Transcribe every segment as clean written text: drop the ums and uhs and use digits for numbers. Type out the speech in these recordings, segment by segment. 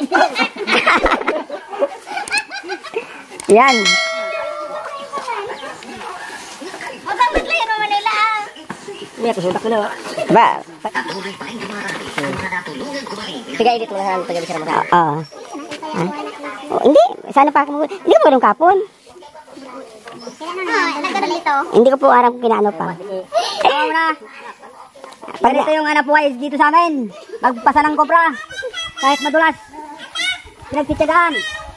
Yan. May kusundak na. Ba? Tiga edit mo na taga bisara mo. Oo. Hindi, sana pa ako. Hindi ko marunong kapon. Hindi ko po aram kung kinaano pa. Pag ito yung anak buhay dito sa amin, magpasa ng kopra. Kahit madulas. Pinagtitsagaan.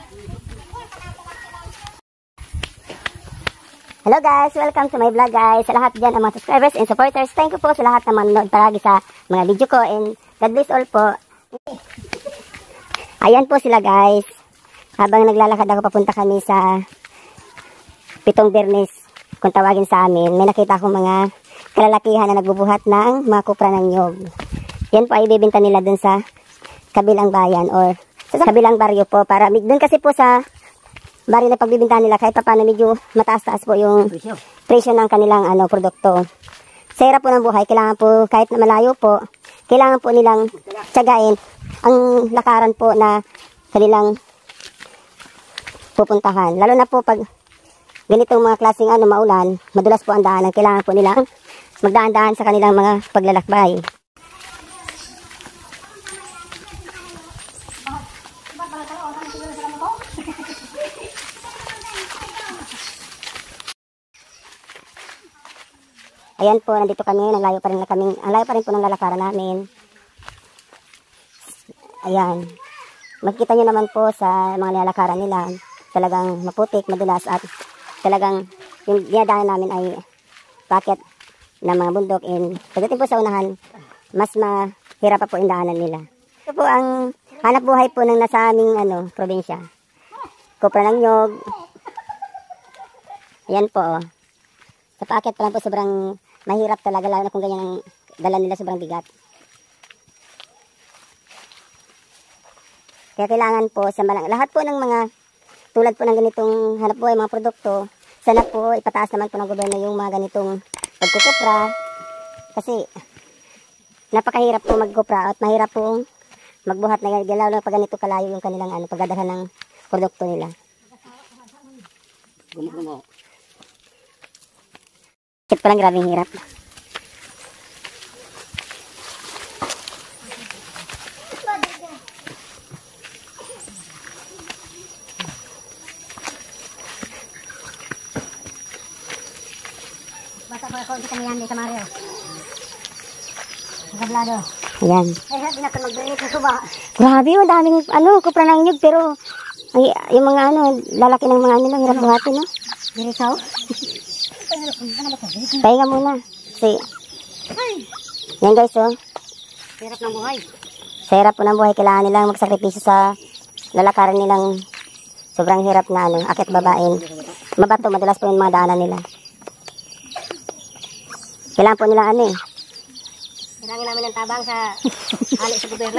Hello guys, welcome to my vlog guys. Sa lahat dyan ang mga subscribers and supporters, thank you po sa lahat na manonood palagi sa mga video ko and God bless all po. Ayan po sila guys. Habang naglalakad ako papunta kami sa Pitong Bernes, kung tawagin sa amin, may nakita akong mga kalalakihan na nagbubuhat ng mga kupra ng nyog. Yan po ay ibibenta nila dun sa kabilang bayan or sa kabilang baryo po. Para dun kasi po sa baryo na pagbibintahan nila kahit pa paano medyo mataas-taas po yung presyo ng kanilang produkto. Sa hirap po ng buhay, kailangan po kahit na malayo po, kailangan po nilang tiyagain ang lakaran po na kanilang pupuntahan. Lalo na po pag ganitong mga klaseng maulan, madulas po ang daanan, kailangan po nilang magdaan-daan sa kanilang mga paglalakbay. Ayan po, nandito kami, ang layo pa rin po ng lalakaran namin. Ayan. Makikita nyo naman po sa mga lalakaran nila, talagang maputik, madulas at talagang yung dinadaanan namin ay packet ng mga bundok and pagdating po sa unahan, mas mahirap pa po yung daanan nila. Ito po ang hanap buhay po ng nasa aming probinsya. Kupra ng nyog. Ayan po. Sa packet pa lang po sobrang mahirap talaga, lalo na kung ganyan ang dala nila, sobrang bigat. Kaya kailangan po sa lahat po ng mga tulad po ng ganitong hanap buhay, mga produkto, sana po ipataas naman po ng gobyerno yung mga ganitong pagkukupra. Kasi napakahirap po magkupra at mahirap po magbuhat na lalo na pag ganito kalayo yung kanilang pagdadala ng produkto nila. Bakit palang grabing hirap. Basta ko ako kami yan sa Mario. Nakablado. Ayan. Ay, binaka mag-break ng suba. Grabe, daming kupra ng nyug, pero yung mga lalaki ng mga lang, hirap buhatin, no? Dirisaw. Pahinga muna. Kasi, yan guys, oh. Hirap ng buhay. Sa hirap po ng buhay, kailangan nilang magsakripisyo sa lalakaran nilang sobrang hirap na akit babain. Mabato, madalas po yung mga daanan nila. Kailangan po nila Kailangan namin ng tabang sa hali sa gobyerno.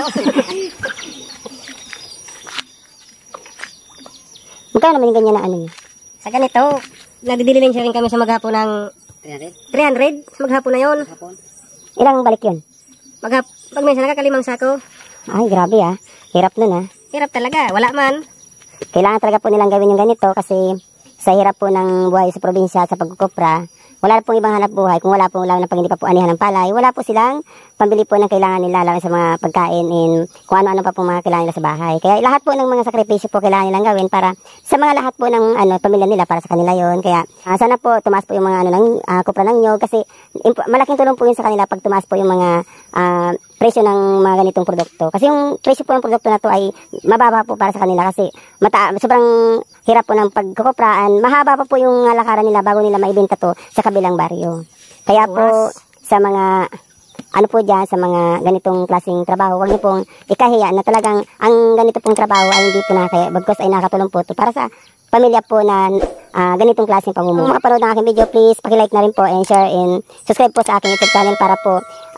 Magkano naman yung ganyan na Sa ganito, nagdidilin siya rin kami sa maghapon ng 300 maghapon na yun. Ilang balik yun? Pag minsan nakakalimang sako. Ay, grabe Hirap nun Hirap talaga, wala man. Kailangan talaga po nilang gawin yung ganito kasi sa hirap po ng buhay sa probinsya sa pagkukupra, wala pong ibang hanap buhay. Kung wala pong lalo na pag hindi pa po anihan ng palay, wala po silang pambili po ng kailangan nila lalo sa mga pagkain and kung ano-ano pa po mga kailangan nila sa bahay. Kaya lahat po ng mga sakripisyo po kailangan nilang gawin para sa mga lahat po ng pamilya nila, para sa kanila yon. Kaya sana po tumaas po yung mga kupra ng nyog kasi malaking tulong po yun sa kanila pag tumaas po yung mga presyo ng mga ganitong produkto. Kasi yung presyo po ng produkto na to ay mababa po para sa kanila kasi sobrang hirap po ng pagkukupraan. Mahaba pa po yung lakaran nila bago nila maibenta to sa kabilang baryo. Kaya po sa mga po dyan, sa mga ganitong klaseng trabaho, huwag niyo pong ikahiya na talagang ang ganito pong trabaho ay hindi po nakakaya. Bagkus ay nakatulong po to para sa pamilya po na ganitong klaseng pamumuhay. Kung makaparood ng aking video, please pakilike na rin po and share and subscribe po sa aking YouTube channel para po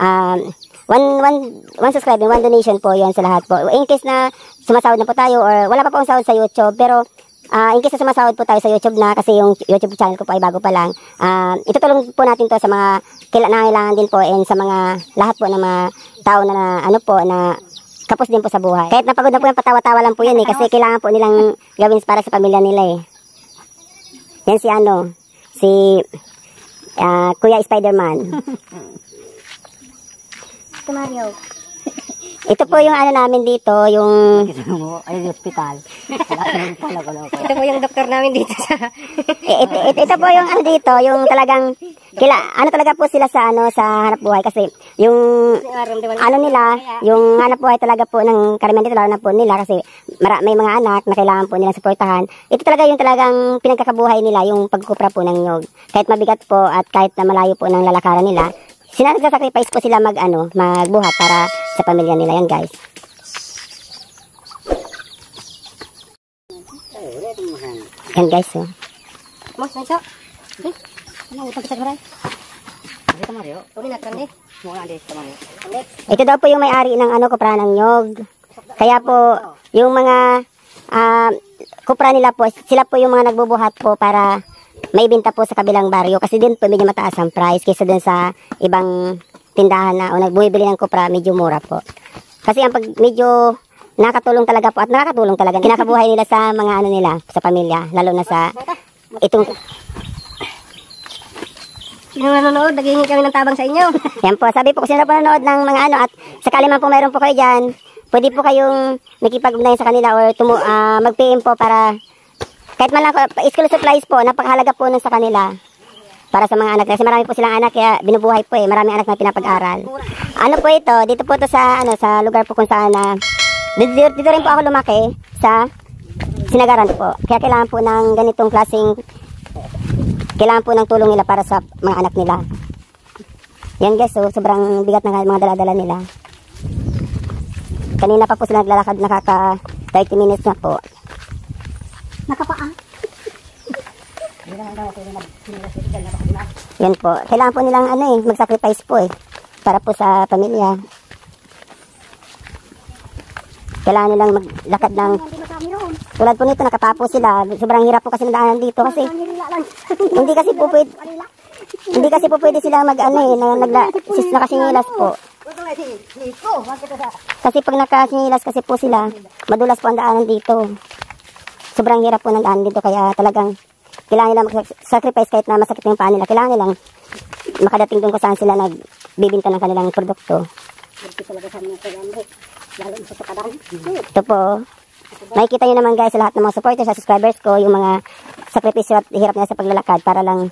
one subscribe and one donation po yon sa lahat po. In case na sumasahod na po tayo or wala pa po ang sahod sa YouTube, pero in case na sumasahod po tayo sa YouTube na, kasi yung YouTube channel ko po ay bago pa lang, itutulong po natin to sa mga nangailangan din po and sa mga lahat po ng mga tao na kapos din po sa buhay. Kahit napagod na po yung patawa-tawa lang po yan eh. Kasi kailangan po nilang gawin para sa pamilya nila eh. Yan si Kuya Spider-Man. Ito Mario. Ito po yung ano namin dito, yung... Ay, hospital. Ito po yung doktor namin dito sa... ito po yung ano dito, yung talagang... ano talaga po sila sa hanap buhay kasi yung ano nila, yung hanap buhay talaga po ng karamihan dito, lalo na po nila kasi may mga anak na kailangan po nilang suportahan. Ito talaga yung talagang pinagkakabuhay nila, yung pagkupra po ng nyog. Kahit mabigat po at kahit na malayo po ng lalakaran nila, sinasakrifice po sila magbuhat para sa pamilya nila yan, guys. Yan, guys, oh. Mas, nasa? Ano, utang kita karay? Dito Mario. Uli na kandi. Muna dito Mario. Ito daw po yung may-ari ng kupra ng nyog. Kaya po, yung mga kupra nila po, sila po yung mga nagbubuhat po para may binta po sa kabilang baryo. Kasi din po medyo mataas ang price kaysa dun sa ibang tindahan na o nagbumibili ng kupra, medyo mura po. Kasi ang medyo nakatulong talaga po at nakakatulong talaga. Kinakabuhay nila sa mga nila, sa pamilya. Lalo na sa itong... Yung nanonood, naghihingi kami ng tabang sa inyo. Yan po, sabi po kung sino po nanonood ng mga at sakali man po mayroon po kayo dyan, pwede po kayong makipag-ugnayan sa kanila or mag-PM po para kahit man lang school supplies po, napakahalaga po nun sa kanila para sa mga anak. Kasi marami po silang anak kaya binubuhay po maraming anak na pinapag-aral. Ano po ito, dito po to sa lugar po kung saan dito rin po ako lumaki sa Sinagaran po. Kaya kailangan po ng ganitong klaseng kailangan po ng tulong nila para sa mga anak nila. Yan guys, so sobrang bigat ng mga dala-dala nila. Kanina pa po sila naglalakad, nakaka 30 minutes na po. Nakapaa. Yan po. Kailangan po nilang mag-sacrifice po para po sa pamilya. Kailangan nilang maglakad ng tulad po nito, nakatapo sila. Sobrang hirap po kasi nadaanan dito kasi hindi kasi po pwede sila nakasingilas po. Kasi pag nakasingilas kasi po sila, madulas po ang daanan dito. Sobrang hirap po ng daanan dito kaya talagang kailangan nilang mag-sacrifice kahit na masakit yung paa nila. Kailangan nilang makadating doon kung saan sila nagbibinta ng kanilang produkto. Ito po. Makikita nyo naman guys sa lahat ng mga supporters sa subscribers ko yung mga sakripisyo at hirap nila sa paglalakad para lang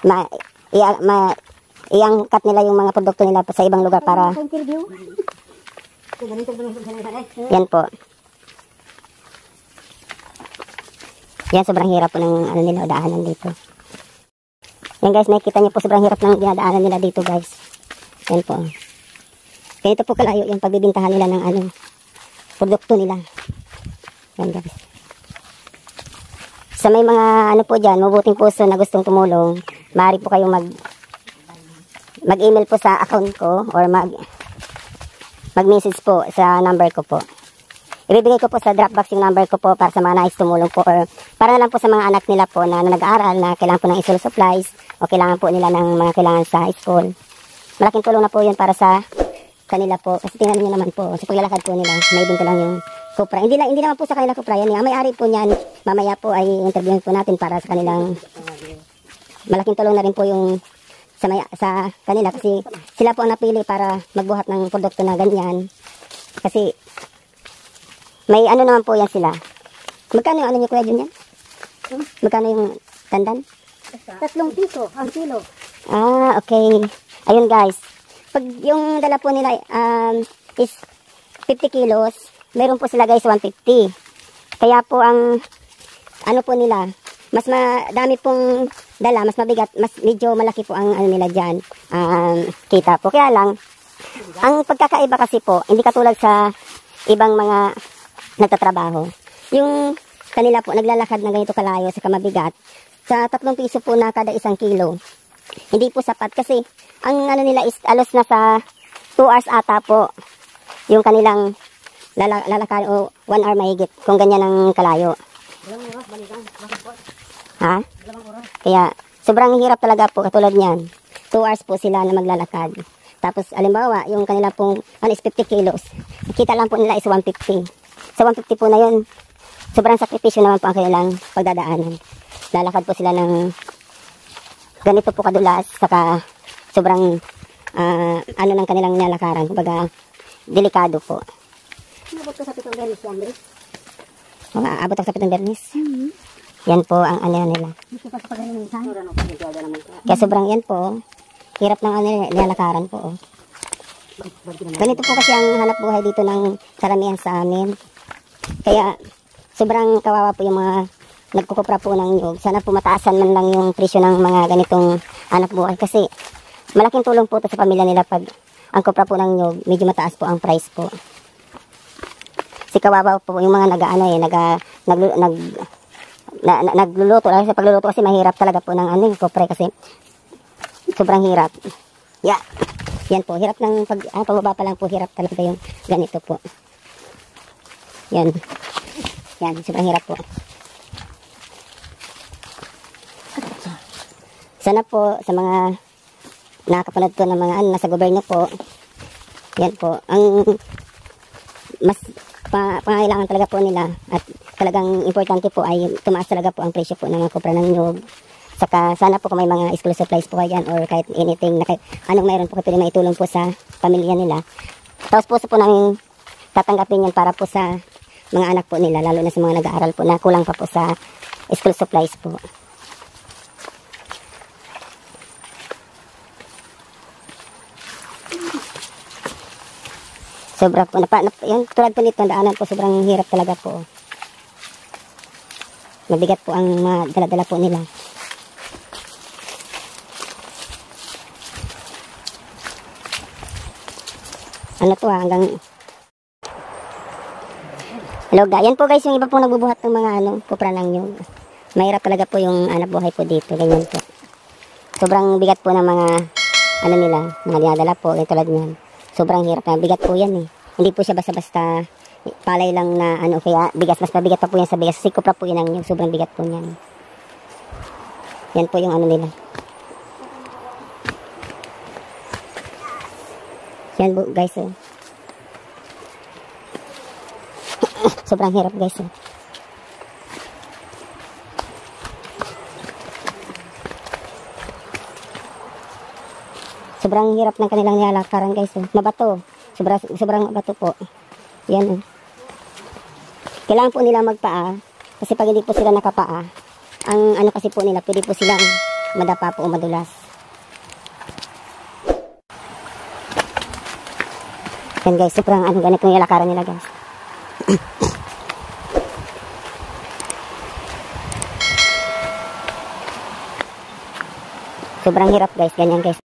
iangkat nila yung mga produkto nila sa ibang lugar para yan po. Yan, sobrang hirap po ng nila daanan dito. Yan guys, makikita nyo po sobrang hirap ng dinadaanan nila dito guys. Yan po. Kaya ito po kalayo yung pagbibintahan nila ng produkto nila. Yan guys. Sa may mga po dyan, mabuting puso na gustong tumulong, maaari po kayong mag-email po sa account ko or mag-message po sa number ko po. Ibibigay ko po sa Dropbox yung number ko po para sa mga nais tumulong po or para na lang po sa mga anak nila po na nag-aaral na kailangan po ng school supplies o kailangan po nila ng mga kailangan sa school. Malaking tulong na po yun para sa kanila po. Kasi tingnan niyo naman po, sa paglalakad po nila, may binta lang yung kupra. Hindi naman po sa kanila kupra yan. Ang may-ari po niyan, mamaya po ay interviewin po natin para sa kanilang malaking tulong na rin po yung sa kanila kasi sila po ang napili para magbuhat ng produkto na ganyan. Kasi may naman po yan sila. Magkano yung niyo Kuya Jun yan? Magkano yung tandan? 3 piso ang kilo. Ah, okay. Ayun guys. Pag yung dala po nila is 50 kilos, meron po sila guys 150. Kaya po ang po nila, mas madami pong dala, mas mabigat, mas medyo malaki po ang nila dyan. Kita po. Kaya lang, ang pagkakaiba kasi po, hindi katulad sa ibang mga nagtatrabaho. Yung kanila po, naglalakad na ganito kalayo sa kamabigat, sa 3 piso po na kada 1 kilo. Hindi po sapat kasi ang nila is alos na sa 2 hours ata po yung kanilang lalakad o 1 hour mahigit kung ganyan ang kalayo. Ha? Kaya sobrang hirap talaga po katulad niyan. 2 hours po sila na maglalakad. Tapos, alimbawa, yung kanila pong, is 50 kilos. Kita lang po nila is 150. Sa 150 po na yun, sobrang sakripisyo naman po ang kanilang pagdadaanan. Lalakad po sila ng ganito po kadulas, saka sobrang, ano ng kanilang nilalakaran. Kumbaga, delikado po. Nabot ko sa pitong bernis yan, Dre. Abot ako sa pitong bernis. Yan po ang ano nila. Gusto pa sa pagano ng isa. Kaya sobrang yan po, hirap ng ano nilalakaran po. Oh. Ganito po kasi ang hanap buhay dito ng karamihan sa amin. Kaya sobrang kawawa po yung mga nagkukupra po ng nyug. Sana po mataasan man lang yung presyo ng mga ganitong hanap buhay. Kasi malaking tulong po ito sa pamilya nila pag ang kupra po ng nyug, medyo mataas po ang price po. Si kawawa po yung mga nagluluto. Lalo sa pagluluto kasi mahirap talaga po ng yung kupra kasi sobrang hirap. Yeah. Yan po, hirap ng pagbaba pa lang po, hirap talaga yung ganito po. Yan. Yan, sobrang hirap po. Sana po sa mga nakakapanood ko ng mga nasa gobyerno po, yan po, ang mas pangailangan talaga po nila at talagang importante po ay tumaas talaga po ang presyo po ng mga kupra ng nyug. Saka sana po kung may mga school supplies po kayo dyan or kahit anything na kahit anong mayroon po pwede maitulong po sa pamilya nila. Tapos po namin tatanggapin yan para po sa mga anak po nila, lalo na sa mga nag-aaral po na kulang pa po sa school supplies po. Sobra po, yung tulad po nito, daanan po, sobrang hirap talaga po. Mabigat po ang mga dala-dala po nila. Ano to hanggang... Hello guys, yan po guys, yung iba po nagbubuhat ng mga kupra ng nyug. Mahirap talaga po yung anak buhay po dito, ganyan po. Sobrang bigat po ng mga, nila, mga dinadala po, tulad niyan. Sobrang hirap na, bigat po yan eh. Hindi po siya basta-basta palay lang na kaya bigas, mas mabigat pa po yan sa bigas. Kasi kupra po yan ang nyug, sobrang bigat po niyan. Yan po yung nila. Yan po guys oh. Sobrang hirap guys oh. Sobrang hirap ng kanilang nilalakaran guys oh. Mabato. Sobrang mabato po. Yan oh. Kailangan po nila magpaa. Kasi pag hindi po sila nakapaa, ang kasi po nila, pwede po silang madapa po o madulas. Yan guys, sobrang ganito yung nilalakaran nila guys. Sobrang hirap guys, ganyan guys.